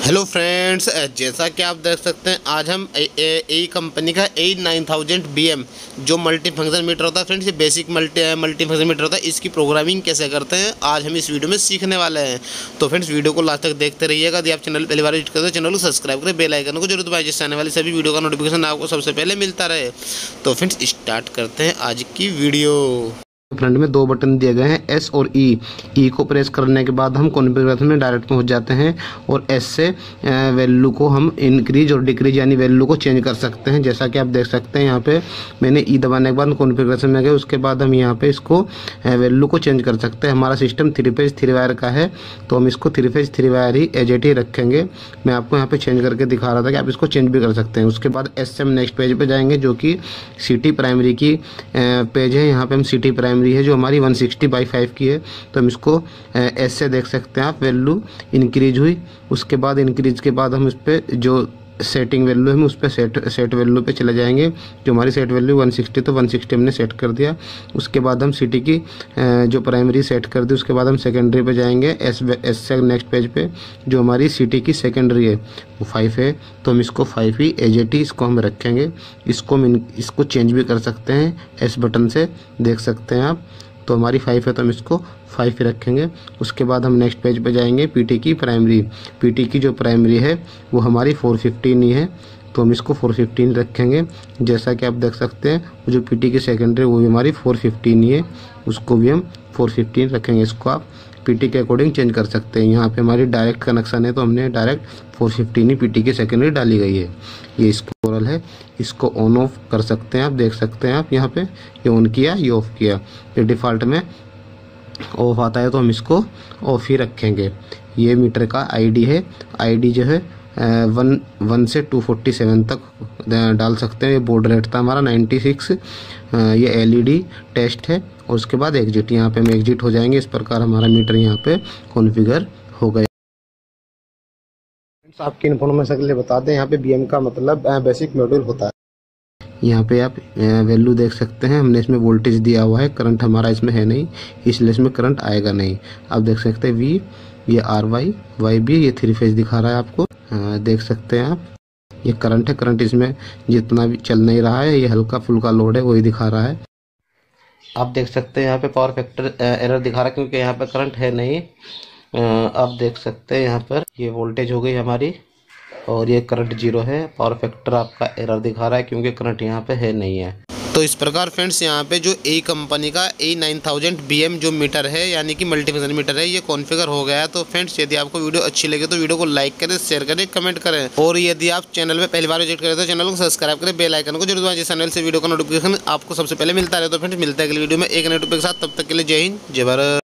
Hello friends, जैसा कि आप देख सकते हैं आज हम ए कंपनी का A9000BM जो मल्टी फंक्शन मीटर होता है फ्रेंड्स, ये बेसिक मल्टी फंक्शन मीटर होता है। इसकी प्रोग्रामिंग कैसे करते हैं आज हम इस वीडियो में सीखने वाले हैं। तो फ्रेंड्स वीडियो को लास्ट तक देखते रहिएगा। यदि आप चैनल पहली बार विजिट करते हैं चैनल को सब्सक्राइब करें, बेल आइकन को जरूर दबाएं जिससे आने वाली सभी वीडियो का नोटिफिकेशन आपको सबसे पहले मिलता रहे। तो फ्रेंड्स स्टार्ट करते हैं आज की वीडियो। फ्रंट में दो बटन दिए गए हैं, एस और ई को प्रेस करने के बाद हम कॉन्फ़िगरेशन में डायरेक्ट पहुंच जाते हैं और एस से वैल्यू को हम इंक्रीज और डिक्रीज यानी वैल्यू को चेंज कर सकते हैं। जैसा कि आप देख सकते हैं यहाँ पे मैंने ई दबाने के बाद कॉन्फ़िगरेशन में गए, उसके बाद हम यहाँ पे इसको वैल्यू को चेंज कर सकते हैं। हमारा सिस्टम 3 फेज 3 वायर का है तो हम इसको 3 फेज 3 वायर ही एज इट ही रखेंगे। मैं आपको यहाँ पे चेंज करके दिखा रहा था कि आप इसको चेंज भी कर सकते हैं। उसके बाद एस से हम नेक्स्ट पेज पे जाएंगे जो कि सिटी प्राइमरी की पेज है। यहाँ पे हम सिटी प्राइमरी है जो हमारी 160/5 की है, तो हम इसको एस से देख सकते हैं आप वैल्यू इंक्रीज हुई। उसके बाद इंक्रीज के बाद हम इस पर जो सेटिंग वैल्यू है हम उस पर सेट वैल्यू पे चले जाएंगे। जो हमारी सेट वैल्यू 160 तो 160 हमने सेट कर दिया। उसके बाद हम सिटी की जो प्राइमरी सेट कर दी, उसके बाद हम सेकेंडरी पे जाएंगे एस से नेक्स्ट पेज पे जो हमारी सिटी की सेकेंडरी है वो 5 है, तो हम इसको 5 ही एज इट ही इसको हम रखेंगे। इसको चेंज भी कर सकते हैं एस बटन से, देख सकते हैं आप। तो हमारी 5 है तो हम इसको 5 ही रखेंगे। उसके बाद हम नेक्स्ट पेज पे जाएंगे पीटी की प्राइमरी। पीटी की जो प्राइमरी है वो हमारी 415 ही है, तो हम इसको 415 रखेंगे। जैसा कि आप देख सकते हैं जो पीटी की सेकेंडरी वो भी हमारी 415 ही है, उसको भी हम 415 रखेंगे। इसको आप पीटी के अकॉर्डिंग चेंज कर सकते हैं। यहाँ पे हमारी डायरेक्ट कनेक्शन है तो हमने डायरेक्ट 415 ही पीटी की सेकेंडरी डाली गई है। ये स्क्रोल है, इसको ऑन ऑफ कर सकते हैं आप, देख सकते हैं आप यहाँ पे ये ऑन किया ये ऑफ किया। ये डिफ़ॉल्ट में ऑफ आता है तो हम इसको ऑफ ही रखेंगे। ये मीटर का आईडी है, आईडी जो है 1 से 247 तक डाल सकते हैं। ये बोर्ड रेट था हमारा 96। ये एलईडी टेस्ट है और उसके बाद एग्जिट, यहाँ पे हम एग्जिट हो जाएंगे। इस प्रकार हमारा मीटर यहाँ पे कॉन्फ़िगर हो गया। आपकी इन्फॉर्मेशन के लिए बता दें, यहाँ पे बीएम का मतलब बेसिक मॉड्यूल होता है। यहाँ पे आप वैल्यू देख सकते हैं, हमने इसमें वोल्टेज दिया हुआ है, करंट हमारा इसमें है नहीं इसलिए इसमें करंट आएगा नहीं। आप देख सकते हैं वी, ये वाई बी, ये 3 फेज दिखा रहा है आपको, देख सकते हैं आप। ये करंट है, करंट इसमें जितना भी चल नहीं रहा है, ये हल्का फुल्का लोड है वही दिखा रहा है। आप देख सकते हैं यहाँ पे पावर फैक्टर एरर दिखा रहा है क्योंकि यहाँ पे करंट है नहीं। आप देख सकते हैं यहाँ पर ये वोल्टेज हो गई हमारी और ये करंट 0 है। पावर फैक्टर आपका एरर दिखा रहा है क्योंकि करंट यहाँ पे है नहीं है। तो इस प्रकार फ्रेंड्स यहाँ पे जो ए कंपनी का A9000BM जो मीटर है यानी कि मल्टीफंक्शन मीटर है ये कॉन्फ़िगर हो गया है। तो फ्रेंड्स यदि आपको वीडियो अच्छी लगे तो वीडियो को लाइक करें, शेयर करें, कमेंट करें और यदि आप चैनल में पहली बार विजिट करें तो चैनल को सब्सक्राइब करें, बेल आइकन को जरूर दबाएं जिस चैनल से वीडियो का नोटिफिकेशन आपको सबसे पहले मिलता रहे। तो फ्रेंड्स मिलता है अगली वीडियो में एक नए टॉपिक के साथ, तब तक के लिए जय हिंद जय भारत।